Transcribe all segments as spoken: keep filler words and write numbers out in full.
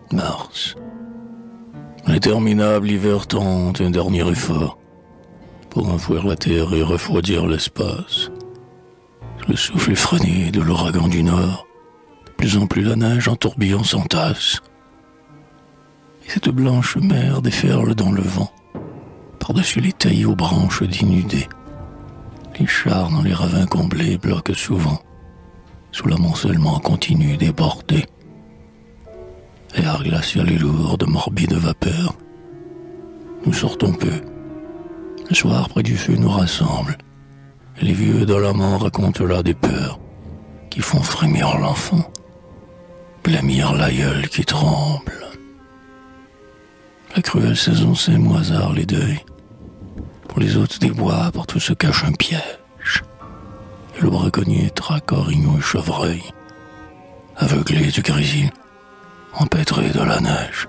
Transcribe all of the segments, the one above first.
Mars. L'interminable hiver tente un dernier effort pour enfouir la terre et refroidir l'espace. Sous le souffle effréné de l'ouragan du Nord, de plus en plus la neige en tourbillon s'entasse. Et cette blanche mer déferle dans le vent, par-dessus les taillis aux branches dénudées. Les chars dans les ravins comblés bloquent souvent, sous l'amoncellement continu des bordées. L'air glacial est lourd de morbide vapeur. Nous sortons peu. Le soir, près du feu, nous rassemble. Et les vieux dolomans racontent là des peurs qui font frémir l'enfant, blêmir l'aïeul qui tremble. La cruelle saison sème au hasard les deuils. Pour les hôtes des bois, partout se cache un piège. Et le braconnier traque orignaux et chevreuils, aveuglé du grésil, empêtré de la neige.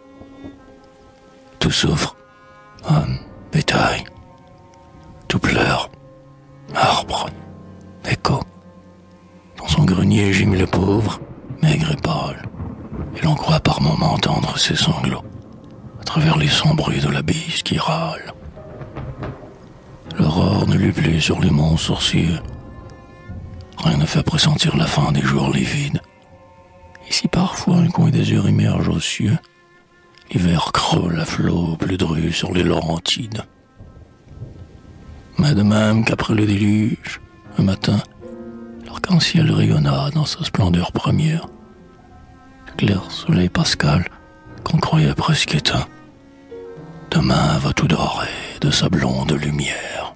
Tout souffre, homme, bétail, tout pleure, arbre, écho. Dans son grenier gime le pauvre, maigre et pâle, et l'on croit par moments entendre ses sanglots, à travers les sons bruits de la bise qui râle. L'aurore ne luit plus sur les monts sourcilleux. Rien ne fait pressentir la fin des jours livides. Et si parfois un coin des yeux émerge aux cieux, l'hiver croule à flots plus drus sur les Laurentides. Mais de même qu'après le déluge, un matin, l'arc-en-ciel rayonna dans sa splendeur première. Le clair soleil pascal qu'on croyait presque éteint, demain va tout dorer de sa blonde lumière.